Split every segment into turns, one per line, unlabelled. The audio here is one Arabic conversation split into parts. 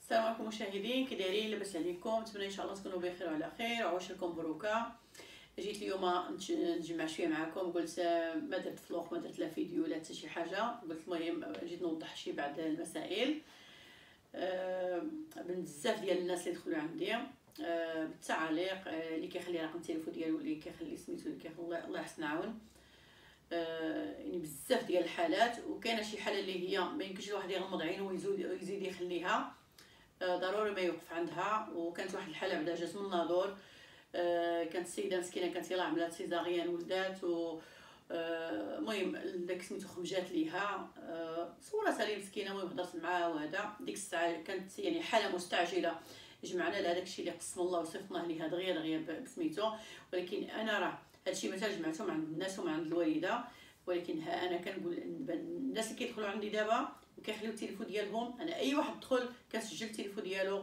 السلام عليكم مشاهدين، كي دايرين؟ لاباس عليكم؟ نتمنى ان شاء الله تكونوا بخير وعلى خير وعواشركم بروكا. جيت اليوم نتجمع شويه معكم، قلت ما درت فلوق، ما درت لا فيديو لا حتى شي حاجه، قلت المهم جيت نوضح شي بعض المسائل. بزاف ديال الناس اللي دخلوا عندي بالتعاليق، اللي كيخلي رقم التليفون ديالو، اللي كيخلي سميتو، اللي كيخلي الله يحسن عون. يعني بزاف ديال الحالات، وكاينه شي حاله اللي هي ما يمكنش الواحد يغمض عينه ويزيد يخليها، ضروري ما يوقف عندها. وكانت واحد الحاله بعدا جات من الناظور، كانت السيده مسكينه كانت يلاه عملات سيزاريان ولدات، و المهم داك سميتو خمجات ليها، صورتها لي مسكينه. المهم هضرت معاها، وهذا ديك الساعه كانت يعني حاله مستعجله، جمعنا لها داكشي اللي قسم الله وصيفطناه ليها دغيا بسميتو. ولكن انا راه هادشي مثلا جمعته مع الناس ومع الوالده، ولكن ها انا كنقول الناس اللي كيدخلوا عندي دابا وكيخليو التليفون ديالهم، انا اي واحد دخل كنسجل التليفون ديالو.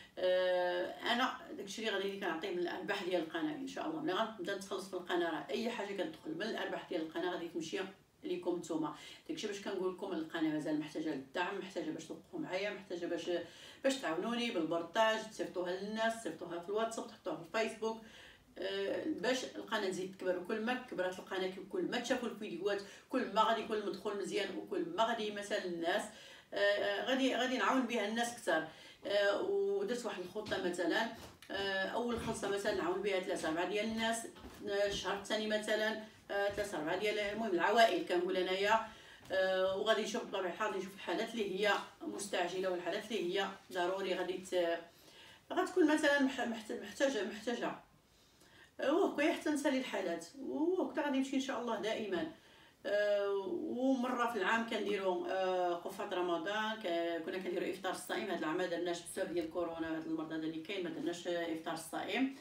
انا داكشي اللي غادي كنعطيه من الارباح ديال القناه ان شاء الله. ملي غنبدا نتخلص في القناه، راه اي حاجه كتدخل من الارباح ديال القناه غادي تمشي ليكم نتوما. داكشي باش كنقول لكم القناه مازال محتاجه للدعم، محتاجه باش توقفوا معايا، محتاجه باش تعاونوني بالبرطاج، تصيفطوها للناس، تصيفطوها في الواتساب، تحطوها في الفيسبوك، باش القناه تزيد تكبر. وكل ما كبرت القناه، كل ما تشافوا الفيديوهات، كل ما غادي يكون المدخول مزيان، وكل ما غادي مثلا الناس غادي نعاون بها الناس اكثر. ودرت واحد الخطه مثلا، اول خلصه مثلا نعاون بها 3-4 ديال الناس، الشهر الثاني مثلا 3-4 ديال المهم العوائل كنقول انايا. وغادي نشوف بطبيعه الحال، نشوف الحالات اللي هي مستعجله والحالات اللي هي ضروري غتكون مثلا محتاجه وهكا حتى نسالي الحالات، وهكا غادي نمشي ان شاء الله دائما. ومره في العام كنديروا قفه رمضان، كنا كنديروا افطار الصائم. هذا العام ما درناش بسبب ديال كورونا، هذا المرض هذا اللي كاين، ما درناش افطار الصائم.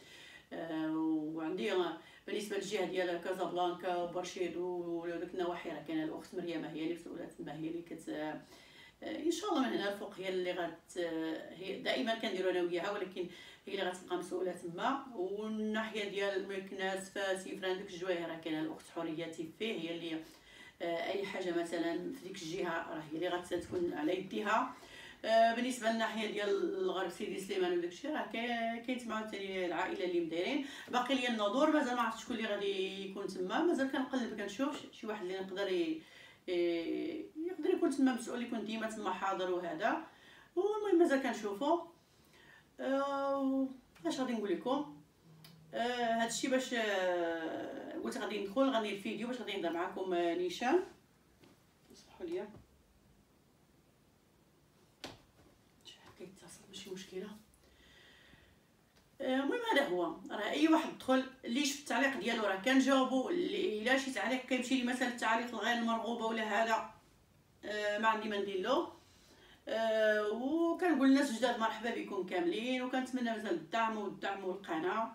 وعندي بالنسبه للجهه ديال كازابلانكا وبرشيدو وداك النواحي، راه كاينه الاخت مريم، هي اللي مسؤوله تما، هي اللي ان شاء الله من هنا الفوق هي اللي هي دائما كنديروا انا وياها، ولكن هي اللي غتبقى مسؤوله تما. والناحيه ديال مكناس، فاسي، فران، ديك الجوايه، راه كاينه الاخت حورياتي فيه، هي اللي اي حاجه مثلا في ديك الجهه راه هي اللي غتكون على يديها. بالنسبه للناحيه ديال الغرب سيدي سليمان وداك الشيء، راه كاين تما عاوتاني العائله اللي مدايرين. باقي ليا الناظور مازال ما عرفتش شكون اللي غادي يكون تما، مازال كنقلب كنشوف شي واحد اللي يقدر يكون تما مسؤول، يكون ديما تما حاضر وهذا. والمهم مازال كنشوفو. اش غادي نقول لكم؟ هادشي باش قلت غادي ندخل غندير فيديو باش غادي نهضر معكم نيشان. اسمحوا لي شي حد كيتصل، ماشي مشكله. المهم هذا هو، راه اي واحد دخل اللي شفت التعليق ديالو راه كنجاوبو، الا شي تعليق كيمشي لي مثلا التعليق الغير المرغوبه ولا هذا، ما عندي ما ندير له. وكنقول للناس جداد مرحبا بكم كاملين، وكنتمنى مازال الدعم القناه.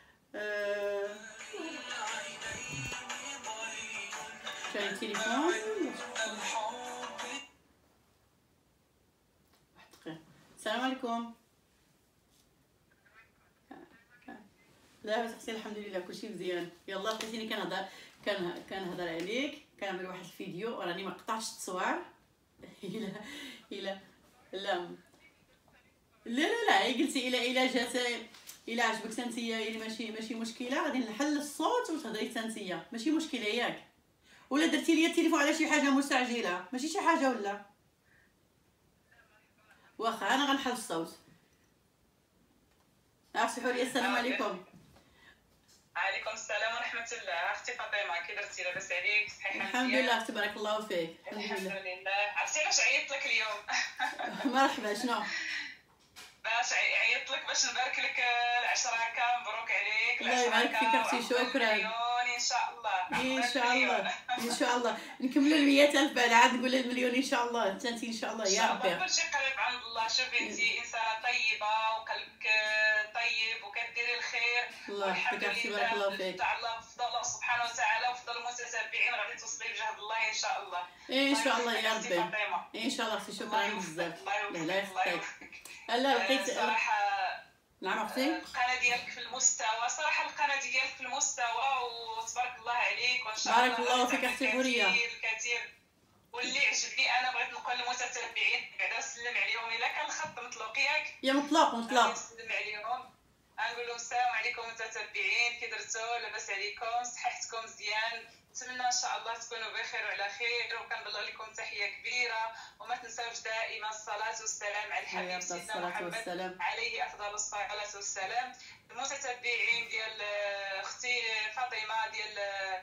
كاين التليفون، واحد دقيقه. السلام عليكم. لاباس اختي؟ الحمد لله كلشي مزيان. يلا لقيتيني كنهضر عليك، كنعمل واحد الفيديو، راني ما قطعتش التصوير. الا لا لا لا لا، قلتي الا جات، الا عجبك تنتيا، يعني ماشي مشكله، غادي نحل الصوت وتهضري تنتيا، ماشي مشكله ياك. ولا درتي لي التليفون على شي حاجه مستعجله، ماشي شي حاجه ولا واخا، انا غنحل الصوت. اختي حوريه، السلام عليكم.
عليكم السلام ورحمة الله. أختي فاطمة، كي درتي؟ لاباس عليك؟ صحيحة مزيان؟
الحمد لله اختي، بارك الله فيك.
الحمد لله. عرفتي علاش عيطت لك اليوم؟
مرحبا. شنو؟
باش عيطت لك باش نبارك لك ال10K، مبروك عليك.
الله يبارك فيك اختي، شكرا.
ان شاء الله،
ان شاء الله، ان شاء الله نكملوا 100,000 بعد، عاد نقول المليون ان شاء الله. انت ان شاء الله يا ربي.
كلشي قريب عند الله. شوفي انت انسانه طيبه وقلبك طيب وكديري الخير،
الله يحفظك اختي، بارك الله فيك.
الله بفضل الله سبحانه وتعالى وفضل المتتبعين غادي توصلي بجهد الله ان شاء الله.
ان شاء الله يا ربي، ان شاء الله اختي. شكرا بزاف. الله يحفظك. لا لقيت
صراحه.
نعم اختي.
القناه ديالك في المستوى، صراحه القناه ديالك في المستوى، وتبارك الله عليك، وان شاء الله
بارك الله فيك اختي حوريه.
الكثير واللي عجبني انا بغيت نقول للمتتبعين بعدا نسلم عليهم الا كان الخط مطلوق ياك.
يا مطلق مطلق.
نسلم عليهم نقول لهم السلام عليكم متتبعين، كي درتو؟ لاباس عليكم؟ صحتكم مزيان؟ نتمنى ان شاء الله تكونوا بخير وعلى خير، وكنبلغ لكم تحيه كبيره، وما تنساوش دائما الصلاه والسلام على الحبيب سيدنا محمد عليه افضل الصلاه والسلام. المتتبعين ديال اختي فاطمه ديال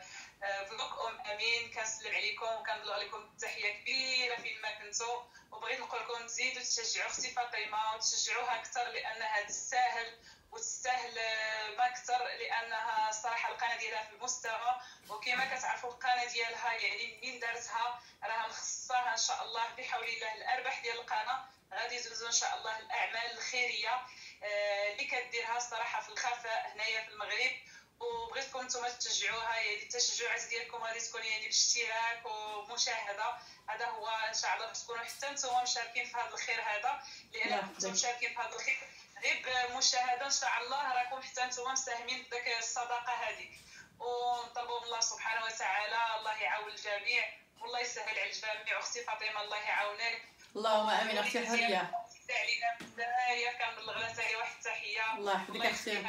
فلوق امين كنسلم عليكم وكنبلغ لكم التحيه كبيره فين ما كنتو، وبغيت نقول لكم تزيدوا تشجعوا اختي فاطمه وتشجعوها اكثر لانها تستاهل، وتستاهل ما اكثر، لانها صراحه القناه ديالها في المستوى، وكما كتعرفوا القناه ديالها يعني من دارتها راها مخصصاها ان شاء الله بحول الله الارباح ديال القناه غادي يزوزوا ان شاء الله الاعمال الخيريه اللي كديرها الصراحه في الخفاء هنايا في المغرب. وبغيتكم نتوما تشجعوها، يعني التشجعات ديالكم غادي تكون يعني بالاشتراك ومشاهده، هذا هو ان شاء الله تكونوا حتى نتوما مشاركين في هذا الخير هذا، لان كنتم مشاركين في هذا الخير غير بمشاهده ان شاء الله راكم حتى نتوما مساهمين في داك الصدقه هذه. ونطلبوا من الله سبحانه وتعالى الله يعاون الجميع والله يسهل على الجميع. اختي فاطمه الله يعاونك.
اللهم امين. اختي حوريه
علينا بزاف كنبلغ لها حتى هي واحد التحيه.
الله يحفظك اختي.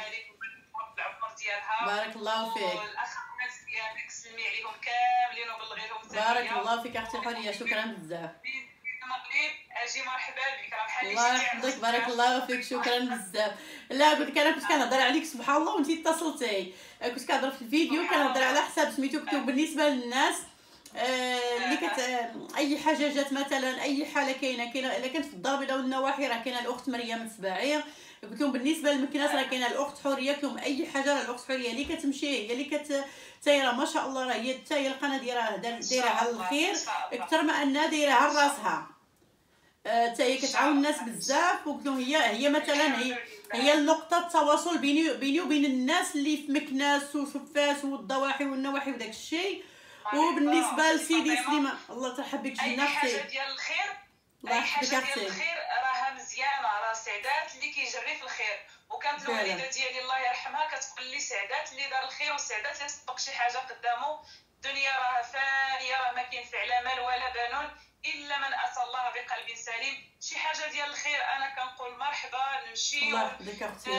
العمر ديالها
بارك الله فيك.
والاخوات ديالك سلمي عليهم كاملين وبلغي لهم تحيه.
بارك الله فيك اختي حوريه، شكرا بزاف.
المغرب اجي مرحبا بك، راه بحال
الله يحفظك. بارك الله فيك، شكرا بزاف. لا قلت لك انا كنت كنهضر عليك سبحان الله وانت اتصلتي، كنت كنهضر في الفيديو كنهضر على حساب سميتو كتب بالنسبه للناس اللي اي حاجه جات مثلا اي حاله كاينه الا كانت في الدار البيضاء والنواحي راه كاينه الاخت مريم السباعي. قلت لهم بالنسبه للمكناس راه كاينه الاخت حوريه، قلت لهم اي حاجه راه الاخت حوريه اللي كتمشي هي اللي تايره ما شاء الله، راه هي حتى هي القناه ديالها دايره على الخير اكثر ما انها دايره على راسها، حتى هي كتعاون الناس بزاف. وقلت لهم هي مثلا هي النقطه التواصل بيني وبين الناس اللي في مكناس وشفاس والضواحي والنواحي وداك الشيء. وبالنسبه لسيدي سليمان الله ترحب بك جنة
اي حاجه ديال الخير، اي حاجه ديال الخير راها مزيانه، راه سعدات اللي كيجري في الخير. وكانت الوالده ديالي الله يرحمها كتقول لي سعدات اللي دار الخير وسعدات اللي سبق شي حاجه قدامه. الدنيا راها فانيه، راه ما كينفع لا مال ولا بنون الا من اتى الله بقلب سليم. شي حاجه ديال الخير انا كنقول مرحبا نمشي.
الله يحفظك اختي.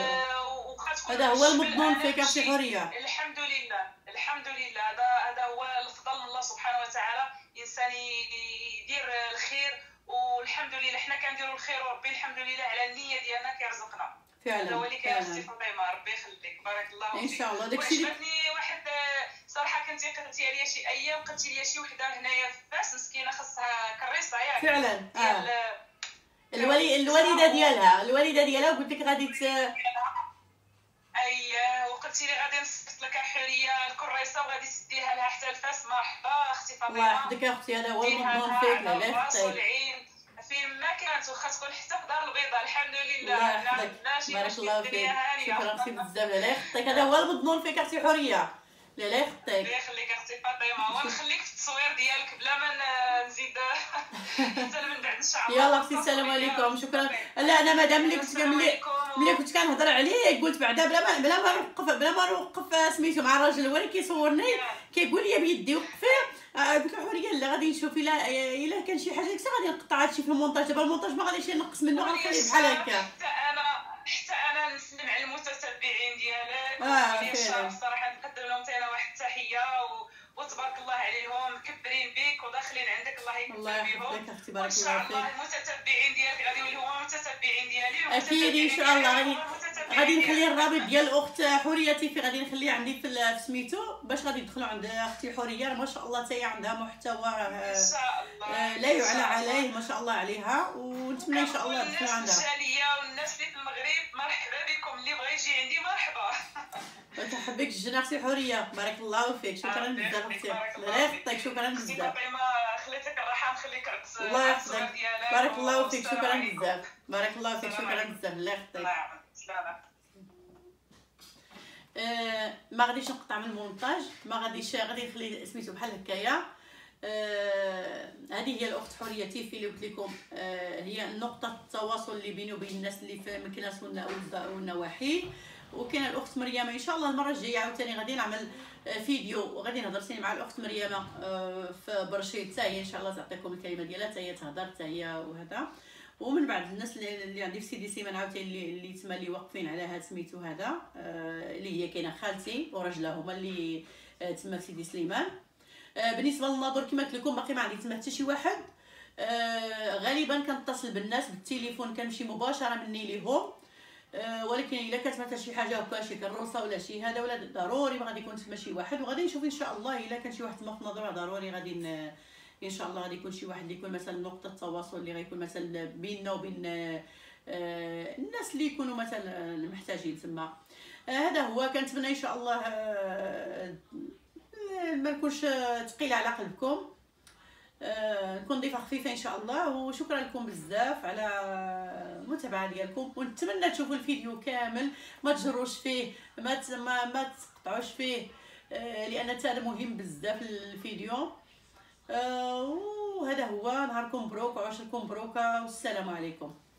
هذا
هو المضمون فيك اختي حوريه.
الحمد لله الحمد لله، هذا هو الفضل من الله سبحانه وتعالى، الانسان يدير الخير والحمد لله حنا كنديروا الخير وربي الحمد لله على النيه ديالنا كيرزقنا
فعلا.
هذا هو اللي كيرزق فاطمه، ربي يخليك بارك الله فيك
ان شاء الله. داكشي
عجبتني واحد صراحه كنتي قلتي عليا شي ايام، قلتي لي شي وحده هنايا في فاس مسكينه خاصها كريصه ياك
فعلا. الوالده ديالها قلت لك غادي
وقلتي لي غادي نصيفط لك حوريه الكريصه وغادي تديها لها حتى الفاس. مرحبا اختي فاطمه.
الله يحفظك اختي. هذا هو المضمون فيك. لا يحفظك.
فين ما كانت واخا تكون حتى في دار البيضاء الحمد لله.
الله يحفظك. بارك الله فيك. شكرا اختي بزاف. لا يخطيك. هذا هو المضمون فيك اختي حوريه. لا يخطيك.
الله يخليك اختي فاطمه، ونخليك في التصوير ديالك بلا ما نزيد حتى من بعد ان شاء الله.
يلا اختي السلام عليكم. شكرا. لا انا مادام ملي كنت كنهضر عليه قلت بعدا بلا ما نوقف سميتو مع الراجل هو اللي كيصورني كيقول لي بيدي وقفي. قلت له حوريه لا غادي نشوف الا كان شي حاجه ديك الساعه غادي نقطع هادشي في المونتاج. دابا المونتاج ما غاديش ينقص منه، غنخليه بحال هكا.
حتى انا نسلم على المتتبعين ديالك
فعلا.
الصراحه نقدم لهم حتى انا واحد التحيه وتبارك الله عليهم مكبرين بك وداخلين عندك الله يكبر بهم.
الله يحفظك اختي. بارك
الله فيك. ان شاء الله المتتبعين ديالك غادي يوليو هما المتتبعين ديالي
اكيد ان شاء الله. غادي نخلي الرابط ديال الاخت حوريه تيفي غادي نخليه عندي في سميتو باش غادي يدخلوا عند اختي حوريه. ما شاء الله حتى هي عندها محتوى
ان شاء الله
لا يعلى عليه ما شاء الله عليها، ونتمنى ان شاء الله يدخلوا عندها.
الجاليه والناس اللي في المغرب مرحبا بكم، اللي بغى يجي عندي مرحبا.
تحبك الجنة اختي حوريه. بارك الله فيك. شكرا بزاف اختي. الله يحفظك. شكرا بزاف.
خليتك الراحه نخليك
الله يحفظك. بارك الله فيك. شكرا بزاف. بارك الله فيك. شكرا بزاف. الله يحفظك. ما غاديش نقطع من المونتاج، ما غادي نخلي سميتو بحال هكايا. هذه هي الاخت حوريه تيفي اللي قلت لكم هي نقطه التواصل اللي بيني وبين الناس اللي في مكناس والنواحي. وكاينه الاخت مريم ان شاء الله المره الجايه عاوتاني غادي نعمل فيديو وغادي نهضر ثاني مع الاخت مريم في برشيد حتى هي ان شاء الله تعطيكم الكلمه ديالها حتى هي تهضر حتى هي وهذا. ومن بعد الناس اللي عندي في سيدي سيمان عاوتاني اللي تما اللي واقفين على هاد سميتو هذا اللي هي كاينه خالتي وراجلها هما اللي تما في سيدي سليمان. بالنسبه للناظور كما قلت لكم باقي ما عندي تما حتى شي واحد. غالبا كنتصل بالناس بالتليفون كنمشي مباشره مني ليهم. ولكن الا كانت مثلا شي حاجه هكا شي كروسه ولا شي هذا ولا ضروري ما غادي يكون تما شي واحد. وغادي نشوف ان شاء الله الا كان شي واحد تما في نظره ضروري غادي ان شاء الله غادي يكون شي واحد اللي يكون مثلا نقطه تواصل اللي غيكون مثلا بيننا وبين الناس اللي يكونوا مثلا محتاجين تما. هذا هو. كنتمنى ان شاء الله ما نكونش ثقيله على قلبكم، نكون ضيفه خفيفه ان شاء الله. وشكرا لكم بزاف على المتابعه ديالكم، ونتمنى تشوفوا الفيديو كامل ما تجروش فيه ما تقطعوش فيه لان هذا مهم بزاف الفيديو. وهذا هو. نهاركم مبروك وعشركم مبروكه والسلام عليكم.